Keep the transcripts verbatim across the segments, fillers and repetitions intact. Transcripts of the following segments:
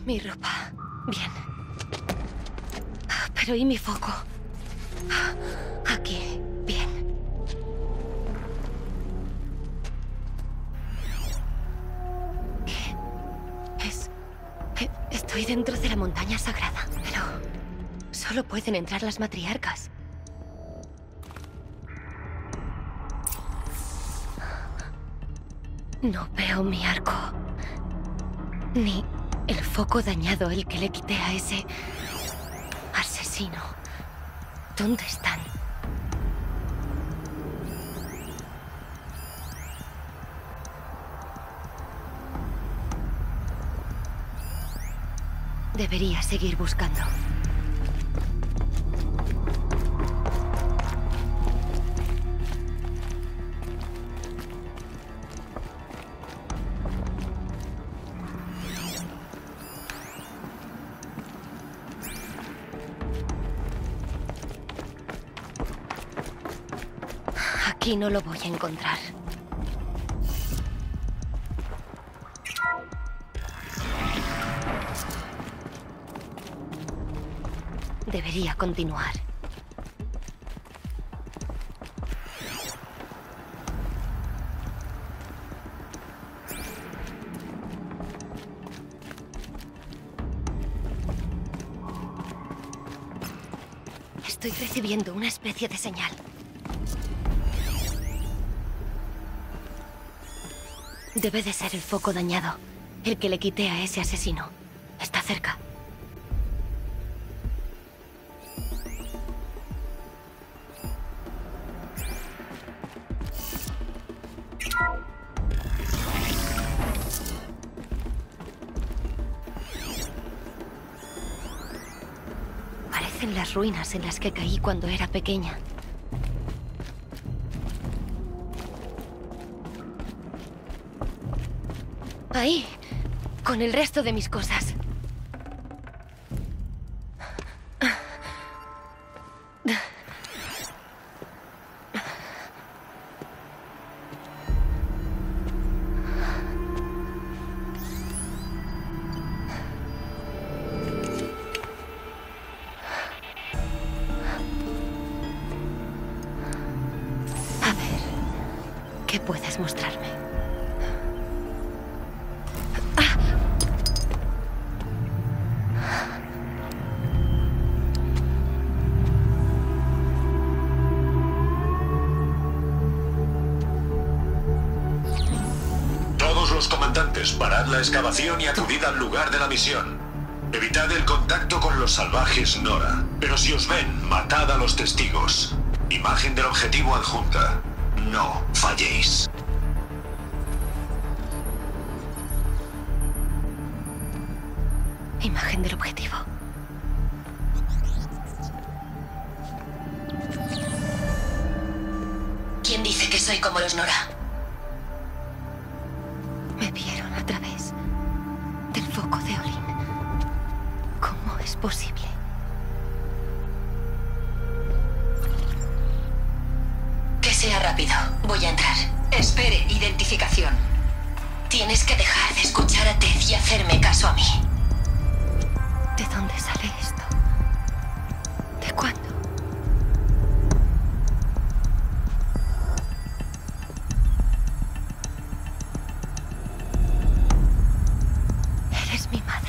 Mi ropa. Bien. Pero ¿y mi foco? Aquí. Bien. ¿Qué? Es... Estoy dentro de la montaña sagrada, pero... solo pueden entrar las matriarcas. No veo mi arco. Ni el foco dañado, el que le quité a ese... asesino. ¿Dónde están? Debería seguir buscando. Aquí no lo voy a encontrar. Debería continuar. Estoy recibiendo una especie de señal. Debe de ser el foco dañado, el que le quité a ese asesino. Está cerca. Parecen las ruinas en las que caí cuando era pequeña. Ahí, con el resto de mis cosas. A ver, ¿qué puedes mostrarme? Parad la excavación y acudid al lugar de la misión. Evitad el contacto con los salvajes Nora. Pero si os ven, matad a los testigos. Imagen del objetivo adjunta. No falléis. Imagen del objetivo. ¿Quién dice que soy como los Nora? Me vieron a través del foco de Olin. ¿Cómo es posible? Que sea rápido. Voy a entrar. Espere, identificación. Tienes que dejar de escuchar a Tez y hacerme caso a mí. ¿De dónde sale esto? ¿De cuándo? Eres mi madre.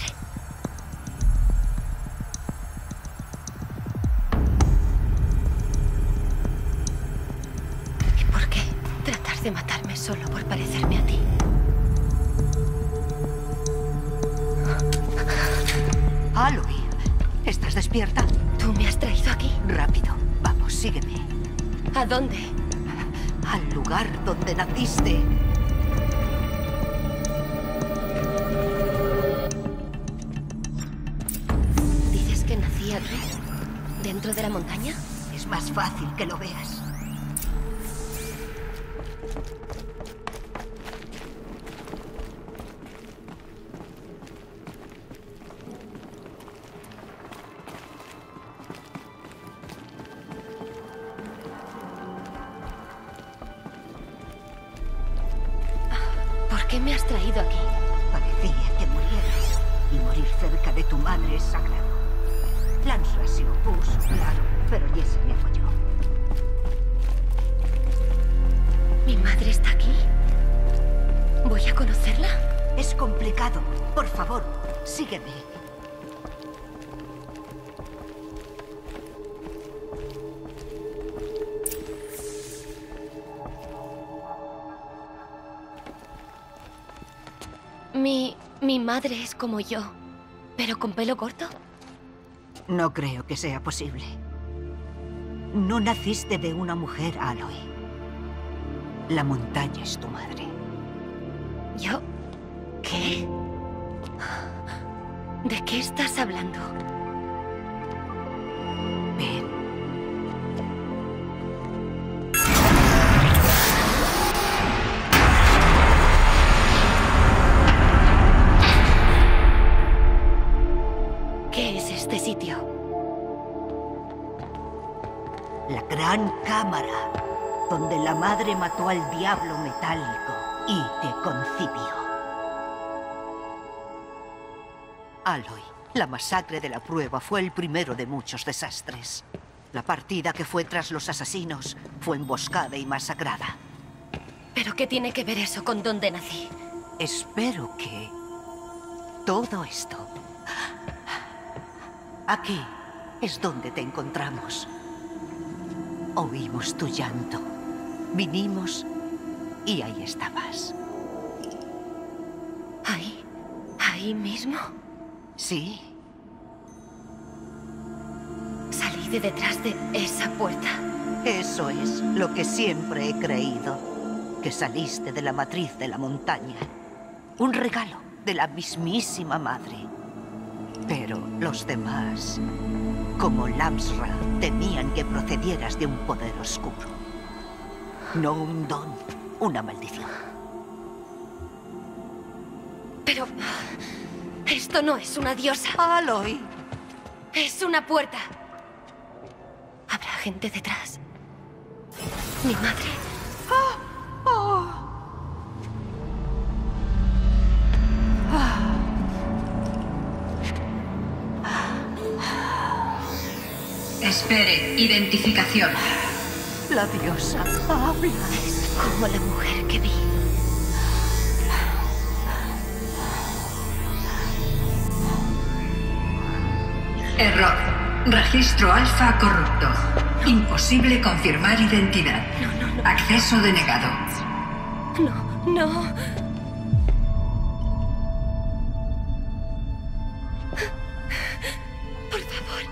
¿Y por qué tratar de matarme solo por parecerme a ti? Aloy, ¿estás despierta? ¿Tú me has traído aquí? Rápido, vamos, sígueme. ¿A dónde? Al lugar donde naciste. ¿Dices que nací aquí? ¿Dentro de la montaña? Es más fácil que lo veas. ¿Por qué me has traído aquí? Parecía que murieras Y morir cerca de tu madre es sagrado. Lansra se opuso, claro, pero Jesse me apoyó. ¿Mi madre está aquí? ¿Voy a conocerla? Es complicado. Por favor, sígueme. Mi... mi madre es como yo, pero con pelo corto. No creo que sea posible. No naciste de una mujer, Aloy. La montaña es tu madre. ¿Yo? ¿Qué? ¿De qué estás hablando? Ven. ¿Qué es este sitio? La gran cámara, donde la madre mató al diablo metálico y te concibió. Aloy, la masacre de la prueba fue el primero de muchos desastres. La partida que fue tras los asesinos fue emboscada y masacrada. ¿Pero qué tiene que ver eso con dónde nací? Espero que todo esto... Aquí es donde te encontramos. Oímos tu llanto. Vinimos y ahí estabas. ¿Ahí? ¿Ahí mismo? Sí. Salí de detrás de esa puerta. Eso es lo que siempre he creído. Que saliste de la matriz de la montaña. Un regalo de la mismísima madre. Pero los demás, como Lamsra, temían que procedieras de un poder oscuro. No un don, una maldición. Pero... esto no es una diosa. Aloy. Es una puerta. Habrá gente detrás. Mi madre. Oh, oh. Ah. Espere, identificación. La diosa habla. Es como la mujer que vi. Error. Registro alfa corrupto. Imposible confirmar identidad. No, no, no. Acceso denegado. No, no. Por favor.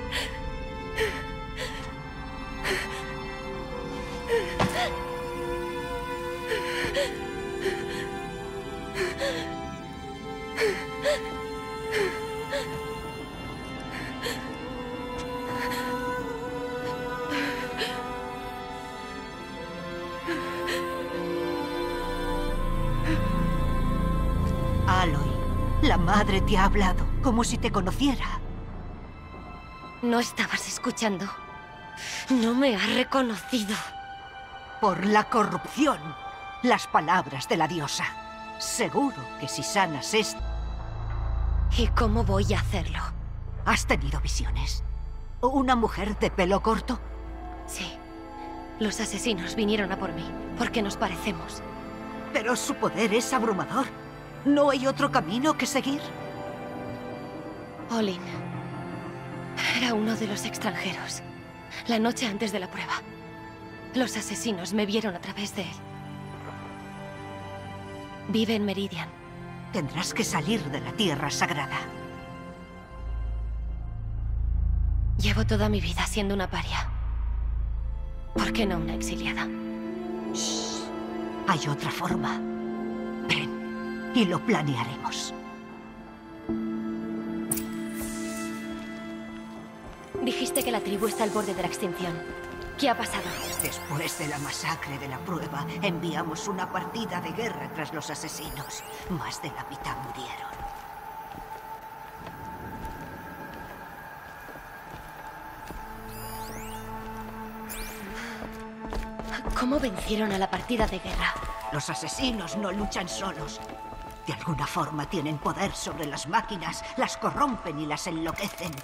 Aloy, la madre te ha hablado como si te conociera. No estabas escuchando. No me ha reconocido. Por la corrupción. Las palabras de la diosa. Seguro que si sanas esto... ¿Y cómo voy a hacerlo? ¿Has tenido visiones? ¿Una mujer de pelo corto? Sí. Los asesinos vinieron a por mí, porque nos parecemos. Pero su poder es abrumador. ¿No hay otro camino que seguir? Olin. Era uno de los extranjeros. La noche antes de la prueba. Los asesinos me vieron a través de él. Vive en Meridian. Tendrás que salir de la tierra sagrada. Llevo toda mi vida siendo una paria. ¿Por qué no una exiliada? Shh. Hay otra forma. Ven, y lo planearemos. Dijiste que la tribu está al borde de la extinción. ¿Qué ha pasado? Después de la masacre de la prueba, enviamos una partida de guerra tras los asesinos. Más de la mitad murieron. ¿Cómo vencieron a la partida de guerra? Los asesinos no luchan solos. De alguna forma tienen poder sobre las máquinas, las corrompen y las enloquecen.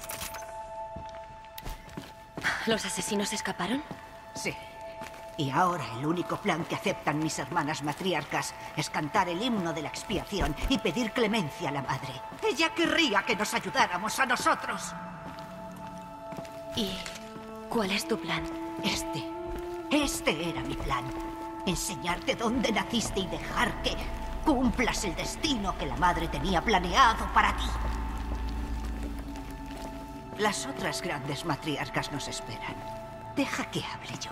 ¿Los asesinos escaparon? Sí. Y ahora el único plan que aceptan mis hermanas matriarcas es cantar el himno de la expiación y pedir clemencia a la madre. Ella querría que nos ayudáramos a nosotros. ¿Y cuál es tu plan? Este. Este era mi plan. Enseñarte dónde naciste y dejar que cumplas el destino que la madre tenía planeado para ti. Las otras grandes matriarcas nos esperan. Deja que hable yo.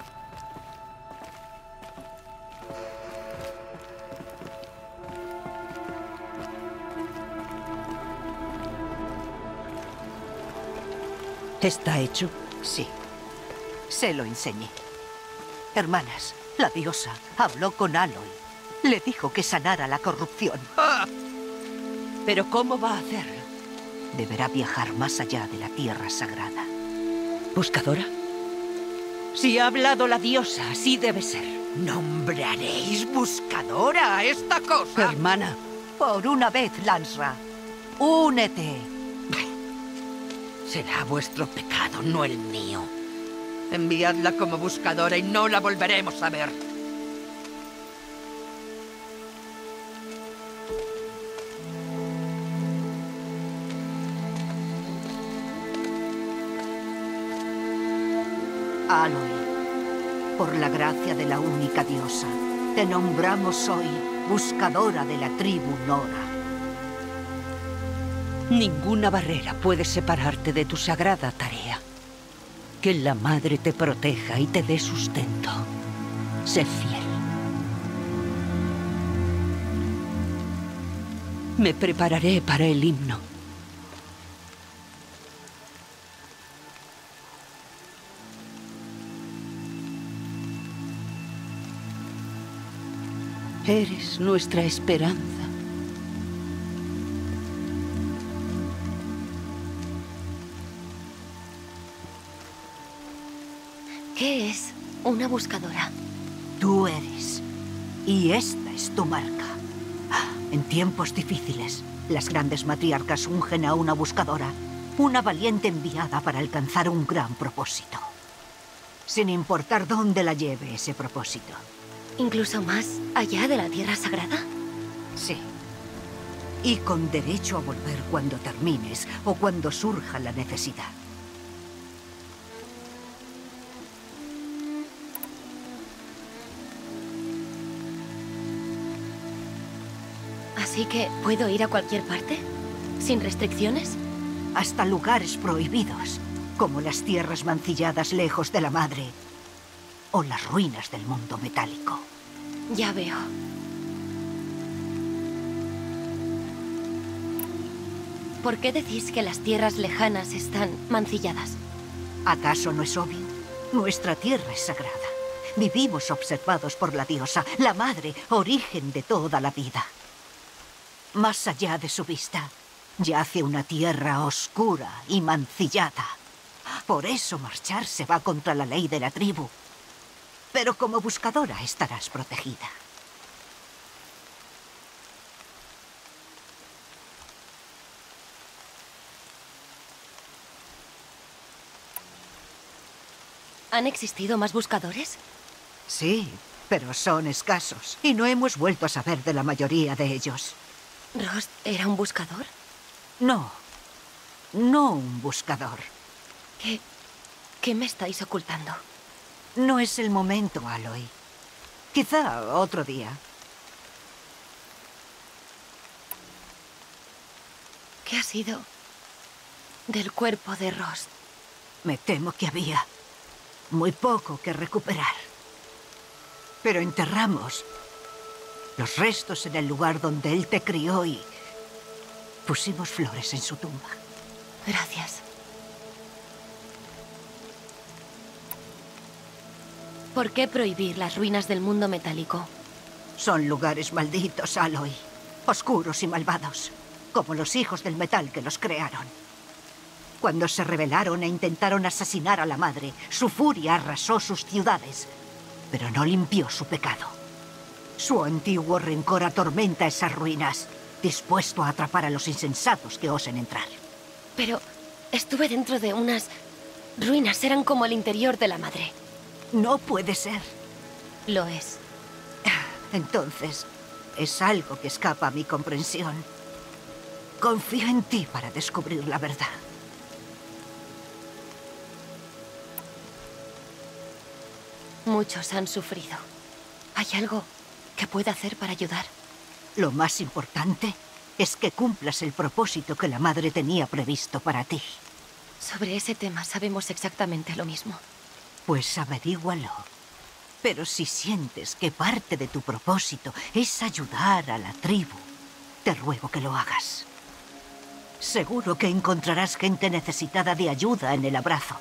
¿Está hecho? Sí. Se lo enseñé. Hermanas, la diosa habló con Aloy. Le dijo que sanara la corrupción. ¡Ah! ¿Pero cómo va a hacerlo? Deberá viajar más allá de la tierra sagrada. ¿Buscadora? Si ha hablado la diosa, así debe ser. ¿Nombraréis buscadora a esta cosa? Hermana. Por una vez, Lansra. Únete. Será vuestro pecado, no el mío. Enviadla como buscadora y no la volveremos a ver. Aloy, por la gracia de la única diosa, te nombramos hoy buscadora de la tribu Nora. Ninguna barrera puede separarte de tu sagrada tarea. Que la Madre te proteja y te dé sustento. Sé fiel. Me prepararé para el himno. Eres nuestra esperanza. ¿Qué es una buscadora? Tú eres. Y esta es tu marca. En tiempos difíciles, las grandes matriarcas ungen a una buscadora, una valiente enviada para alcanzar un gran propósito. Sin importar dónde la lleve ese propósito. ¿Incluso más allá de la Tierra Sagrada? Sí. Y con derecho a volver cuando termines o cuando surja la necesidad. ¿Así que puedo ir a cualquier parte? ¿Sin restricciones? Hasta lugares prohibidos, como las tierras mancilladas lejos de la madre. O las ruinas del mundo metálico. Ya veo. ¿Por qué decís que las tierras lejanas están mancilladas? ¿Acaso no es obvio? Nuestra tierra es sagrada. Vivimos observados por la diosa, la madre, origen de toda la vida. Más allá de su vista, yace una tierra oscura y mancillada. Por eso marcharse va contra la ley de la tribu. Pero como buscadora estarás protegida. ¿Han existido más buscadores? Sí, pero son escasos. Y no hemos vuelto a saber de la mayoría de ellos. ¿Rost era un buscador? No. No un buscador. ¿Qué... qué me estáis ocultando? No es el momento, Aloy. Quizá otro día. ¿Qué ha sido del cuerpo de Rost? Me temo que había muy poco que recuperar. Pero enterramos los restos en el lugar donde él te crió y pusimos flores en su tumba. Gracias. ¿Por qué prohibir las ruinas del mundo metálico? Son lugares malditos, Aloy. Oscuros y malvados. Como los hijos del metal que los crearon. Cuando se rebelaron e intentaron asesinar a la madre, su furia arrasó sus ciudades. Pero no limpió su pecado. Su antiguo rencor atormenta esas ruinas, dispuesto a atrapar a los insensatos que osen entrar. Pero estuve dentro de unas ruinas. Eran como el interior de la madre. No puede ser. Lo es. Entonces, es algo que escapa a mi comprensión. Confío en ti para descubrir la verdad. Muchos han sufrido. ¿Hay algo que pueda hacer para ayudar? Lo más importante es que cumplas el propósito que la madre tenía previsto para ti. Sobre ese tema sabemos exactamente lo mismo. Pues averígualo. Pero si sientes que parte de tu propósito es ayudar a la tribu, te ruego que lo hagas. Seguro que encontrarás gente necesitada de ayuda en el abrazo.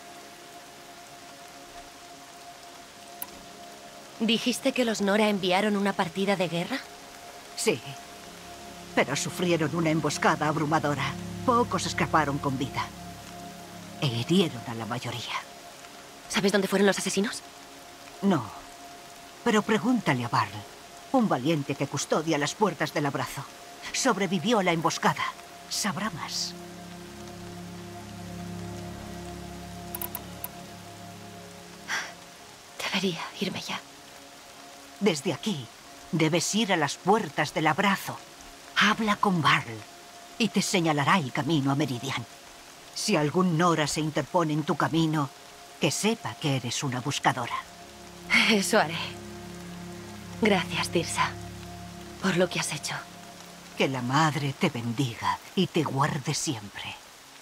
¿Dijiste que los Nora enviaron una partida de guerra? Sí, pero sufrieron una emboscada abrumadora. Pocos escaparon con vida. E hirieron a la mayoría. ¿Sabes dónde fueron los asesinos? No, pero pregúntale a Barl, un valiente que custodia las puertas del abrazo. Sobrevivió a la emboscada. Sabrá más. Debería irme ya. Desde aquí, debes ir a las puertas del abrazo. Habla con Barl y te señalará el camino a Meridian. Si algún Nora se interpone en tu camino, que sepa que eres una buscadora. Eso haré. Gracias, Tirsa, por lo que has hecho. Que la madre te bendiga y te guarde siempre.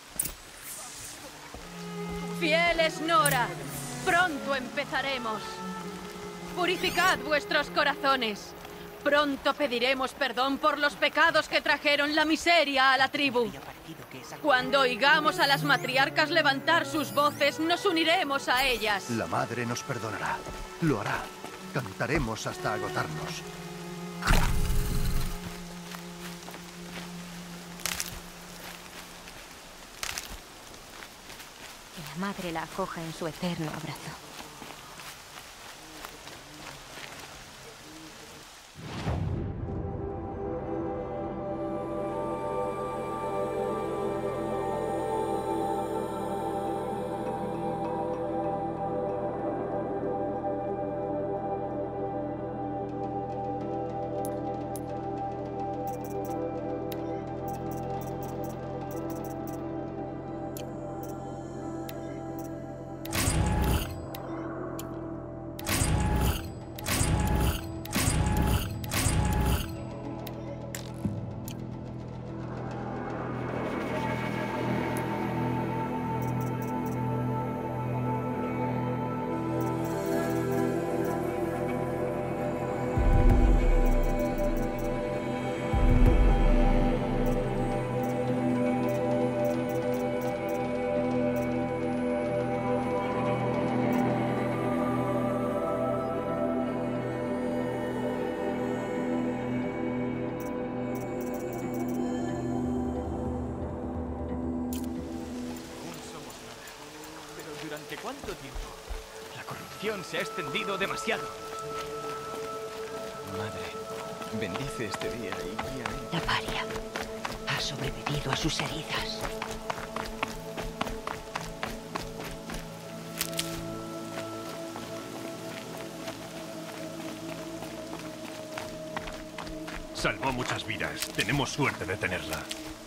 Fieles Nora, pronto empezaremos. Purificad vuestros corazones. Pronto pediremos perdón por los pecados que trajeron la miseria a la tribu. Cuando oigamos a las matriarcas levantar sus voces, nos uniremos a ellas. La madre nos perdonará. Lo hará. Cantaremos hasta agotarnos. Que la madre la acoja en su eterno abrazo. ¿Durante cuánto tiempo? La corrupción se ha extendido demasiado. Madre, bendice este día y guíame. La paria ha sobrevivido a sus heridas. Salvó muchas vidas. Tenemos suerte de tenerla.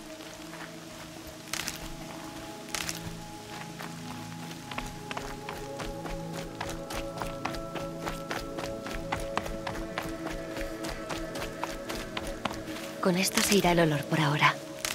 Con esto se irá el olor por ahora.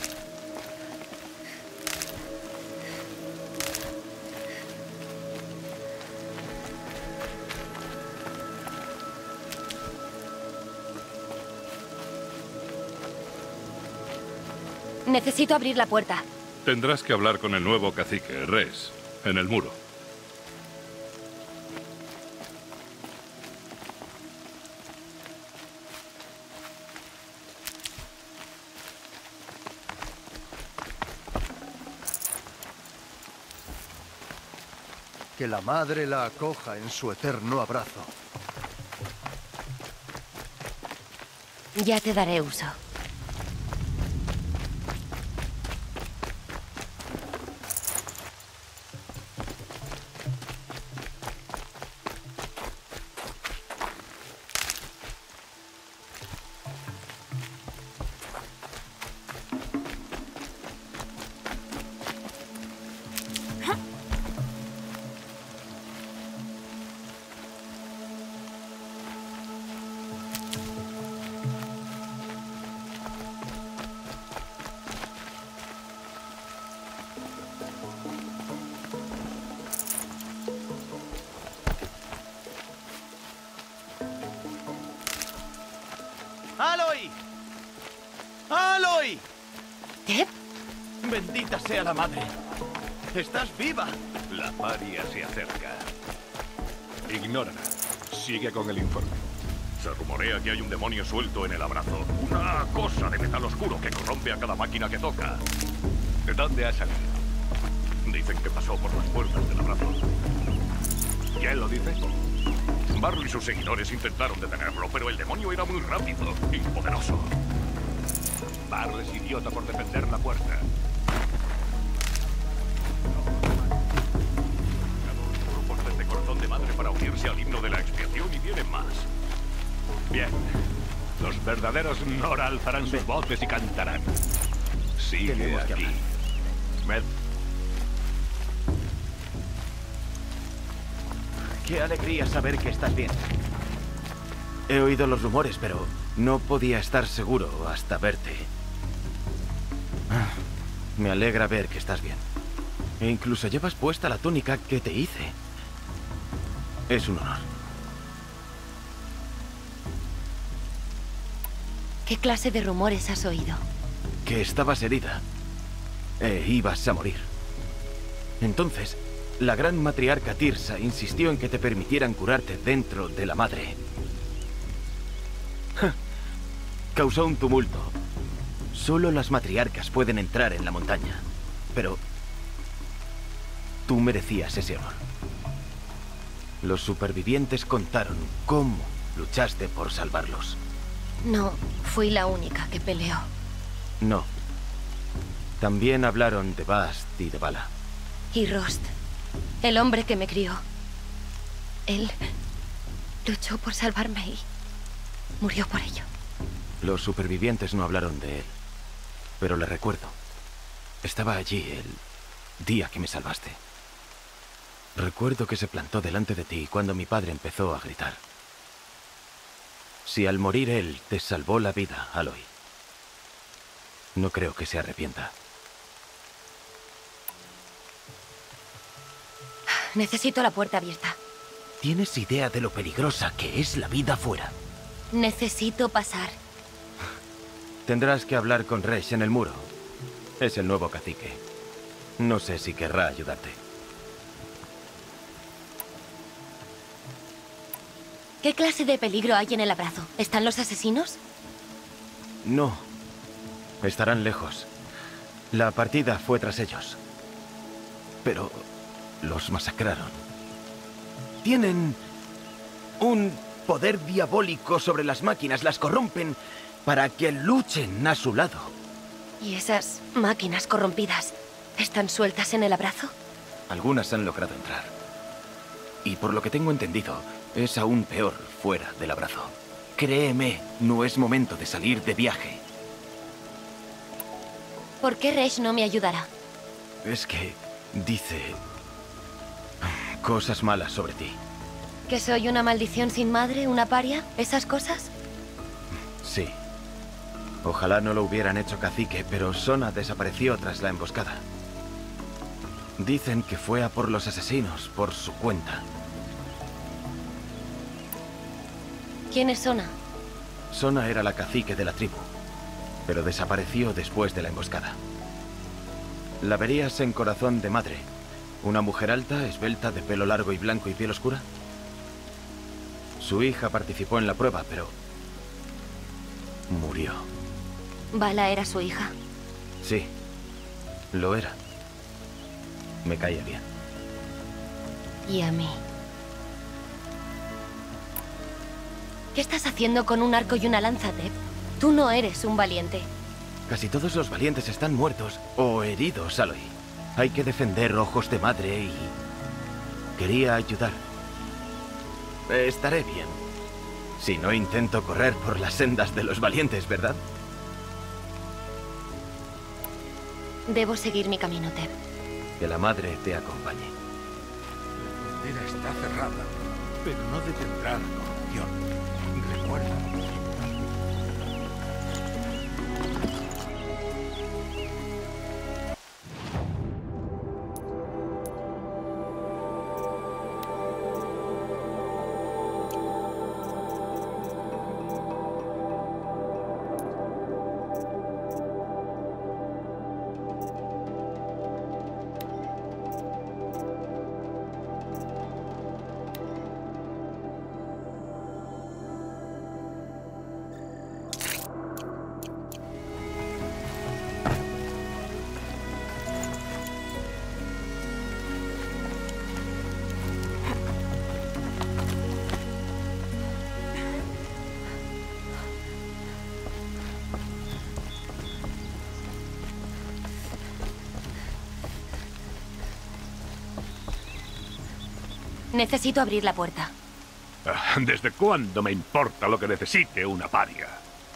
Necesito abrir la puerta. Tendrás que hablar con el nuevo cacique, Res, en el muro. Que la madre la acoja en su eterno abrazo. Ya te daré uso. ¡Aloy! ¡Aloy! ¿Teb? ¡Bendita sea la madre! ¡Estás viva! La paria se acerca. Ignórala. Sigue con el informe. Se rumorea que hay un demonio suelto en el abrazo. Una cosa de metal oscuro que corrompe a cada máquina que toca. ¿De dónde ha salido? Dicen que pasó por las puertas del abrazo. ¿Quién lo dice? Barro y sus seguidores intentaron detenerlo, pero el demonio era muy rápido y poderoso. Barro es idiota por defender la puerta. Grupos desde Corazón de Madre para unirse al himno de la expiación y vienen más. Bien. Los verdaderos Nora alzarán sus voces y cantarán. Sigue Tenemos que aquí. hablar. Med. Qué alegría saber que estás bien. He oído los rumores, pero no podía estar seguro hasta verte. Ah, me alegra ver que estás bien. E incluso llevas puesta la túnica que te hice. Es un honor. ¿Qué clase de rumores has oído? Que estabas herida. E ibas a morir. Entonces, la gran matriarca Tirsa insistió en que te permitieran curarte dentro de la madre. Ja. Causó un tumulto. Solo las matriarcas pueden entrar en la montaña. Pero tú merecías ese honor. Los supervivientes contaron cómo luchaste por salvarlos. No, fui la única que peleó. No. También hablaron de Bast y de Vala. Y Rost, el hombre que me crió. Él luchó por salvarme y murió por ello. Los supervivientes no hablaron de él, pero le recuerdo. Estaba allí el día que me salvaste. Recuerdo que se plantó delante de ti cuando mi padre empezó a gritar. Si al morir él te salvó la vida, Aloy, no creo que se arrepienta. Necesito la puerta abierta. ¿Tienes idea de lo peligrosa que es la vida afuera? Necesito pasar. Tendrás que hablar con Resh en el muro. Es el nuevo cacique. No sé si querrá ayudarte. ¿Qué clase de peligro hay en el abrazo? ¿Están los asesinos? No. Estarán lejos. La partida fue tras ellos. Pero los masacraron. Tienen un poder diabólico sobre las máquinas. Las corrompen para que luchen a su lado. ¿Y esas máquinas corrompidas están sueltas en el abrazo? Algunas han logrado entrar. Y por lo que tengo entendido, es aún peor fuera del abrazo. Créeme, no es momento de salir de viaje. ¿Por qué Resh no me ayudará? Es que dice cosas malas sobre ti. ¿Que soy una maldición sin madre, una paria? ¿Esas cosas? Sí. Ojalá no lo hubieran hecho cacique, pero Sona desapareció tras la emboscada. Dicen que fue a por los asesinos por su cuenta. ¿Quién es Sona? Sona era la cacique de la tribu, pero desapareció después de la emboscada. ¿La verías en Corazón de Madre? ¿Una mujer alta, esbelta, de pelo largo y blanco y piel oscura? Su hija participó en la prueba, pero murió. ¿Vala era su hija? Sí, lo era. Me caía bien. Y a mí. ¿Qué estás haciendo con un arco y una lanza, Teb? Tú no eres un valiente. Casi todos los valientes están muertos o heridos, Aloy. Hay que defender ojos de madre y... quería ayudar. Estaré bien. Si no intento correr por las sendas de los valientes, ¿verdad? Debo seguir mi camino, Teb. Que la madre te acompañe. La frontera está cerrada, pero no detendrá la corrupción. Recuerda. Necesito abrir la puerta. ¿Desde cuándo me importa lo que necesite una paria?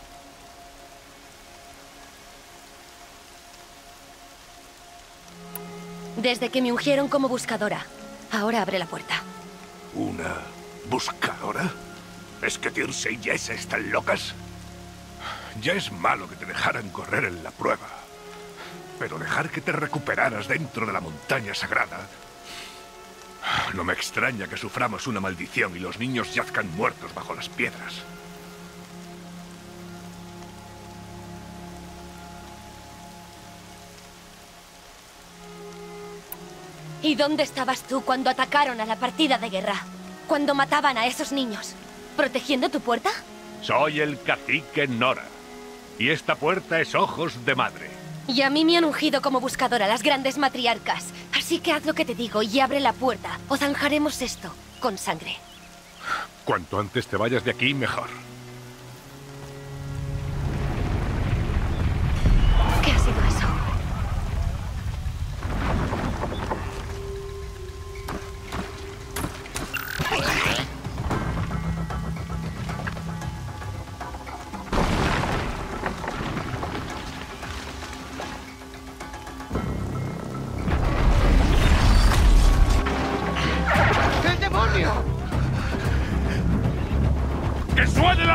Desde que me ungieron como buscadora. Ahora abre la puerta. ¿Una buscadora? ¿Es que Tirce y Jesse están locas? Ya es malo que te dejaran correr en la prueba. Pero dejar que te recuperaras dentro de la montaña sagrada... No me extraña que suframos una maldición y los niños yazcan muertos bajo las piedras. ¿Y dónde estabas tú cuando atacaron a la partida de guerra? Cuando mataban a esos niños. ¿Protegiendo tu puerta? Soy el cacique Nora. Y esta puerta es ojos de madre. Y a mí me han ungido como buscadora las grandes matriarcas. Así que haz lo que te digo y abre la puerta. O zanjaremos esto con sangre. Cuanto antes te vayas de aquí, mejor. ¿Qué ha sido eso? ¡Que suene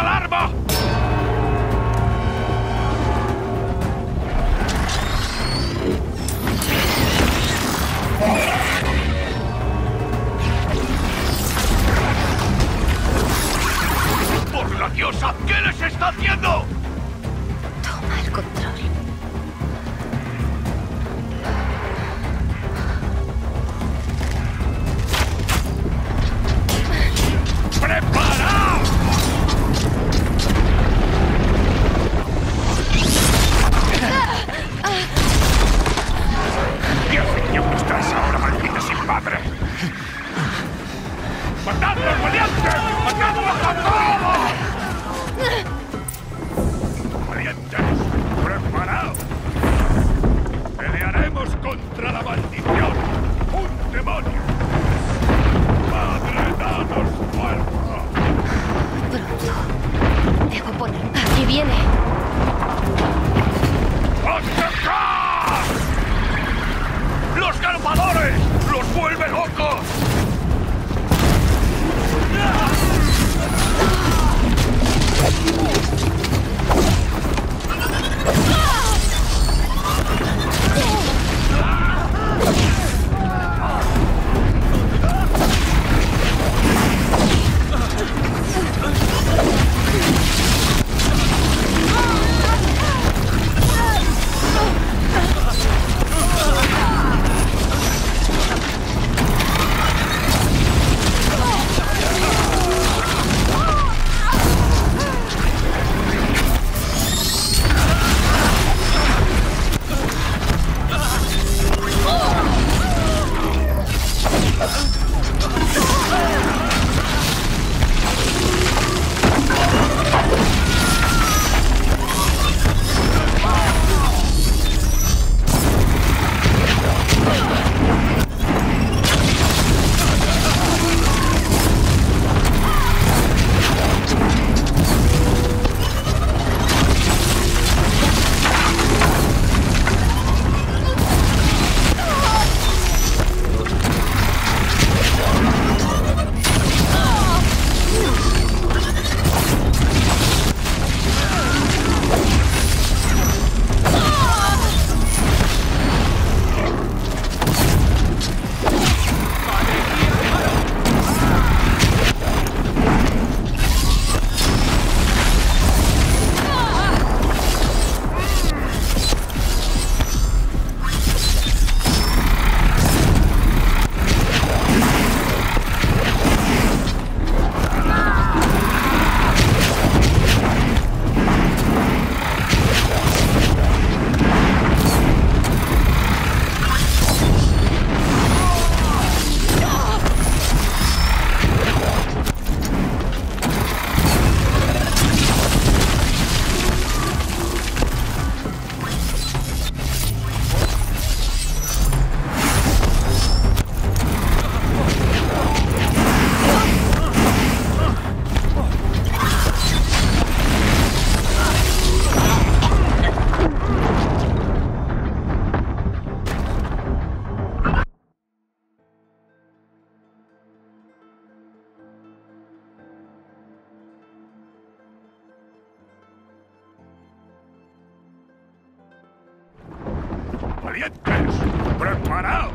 ¡Valientes! ¡Preparaos!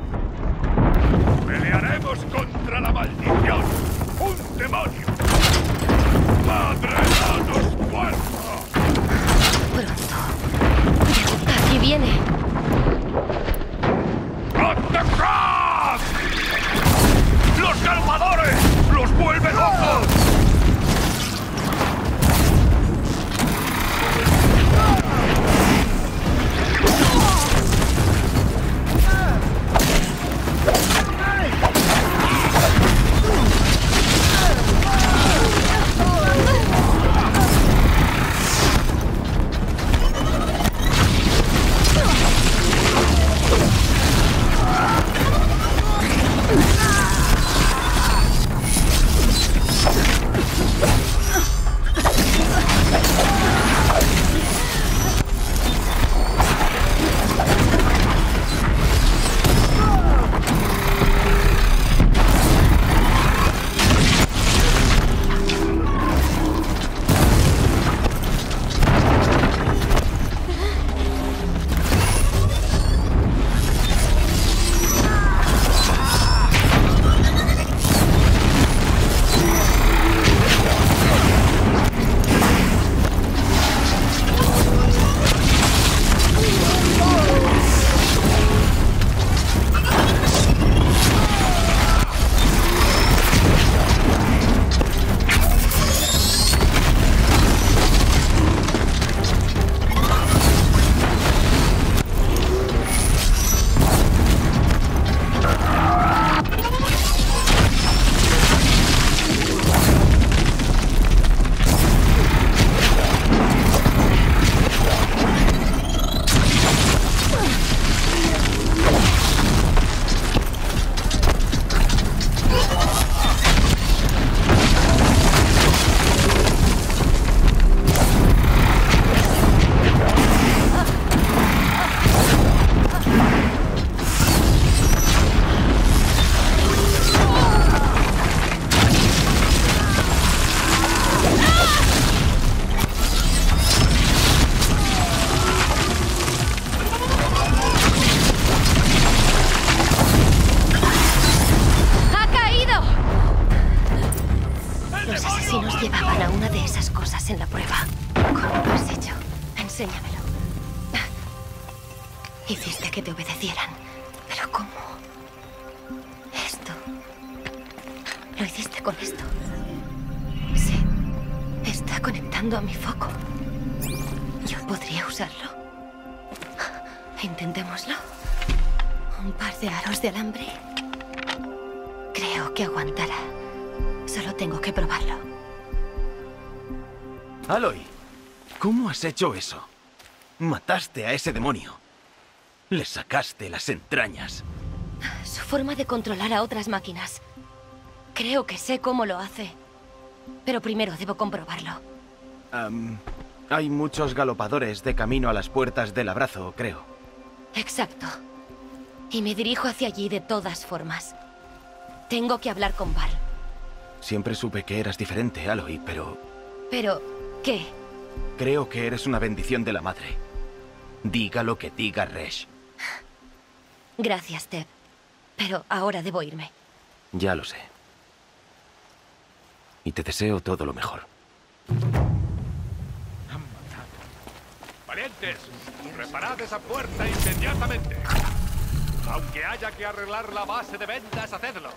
¡Pelearemos contra la maldición! ¡Un demonio! ¡Madre, danos fuerza! Pronto. Aquí viene. ¡Atacad! ¡Los galopadores! ¡Los vuelve locos! Llevaban a una de esas cosas en la prueba. ¿Cómo lo has hecho? Enséñamelo. Hiciste que te obedecieran. ¿Pero cómo? Esto. Lo hiciste con esto. Sí. Está conectando a mi foco. Yo podría usarlo. Intentémoslo. Un par de aros de alambre. Creo que aguantará. Solo tengo que probarlo. Aloy, ¿cómo has hecho eso? Mataste a ese demonio. Le sacaste las entrañas. Su forma de controlar a otras máquinas. Creo que sé cómo lo hace. Pero primero debo comprobarlo. Um, hay muchos galopadores de camino a las puertas del abrazo, creo. Exacto. Y me dirijo hacia allí de todas formas. Tengo que hablar con Val. Siempre supe que eras diferente, Aloy, pero... ¿Pero qué? Creo que eres una bendición de la madre. Diga lo que diga Resh. Gracias, Teb. Pero ahora debo irme. Ya lo sé. Y te deseo todo lo mejor. ¡Valientes! ¡Reparad esa puerta inmediatamente! Aunque haya que arreglar la base de ventas, hacedlo.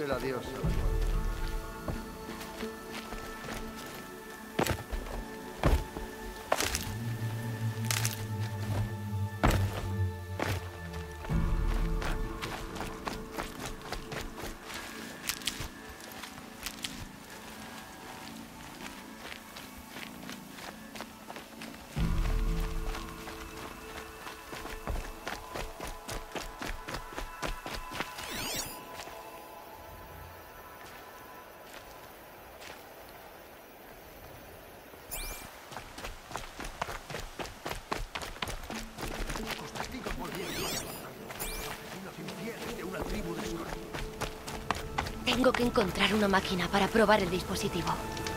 Que la diosa la guarde. Tengo que encontrar una máquina para probar el dispositivo.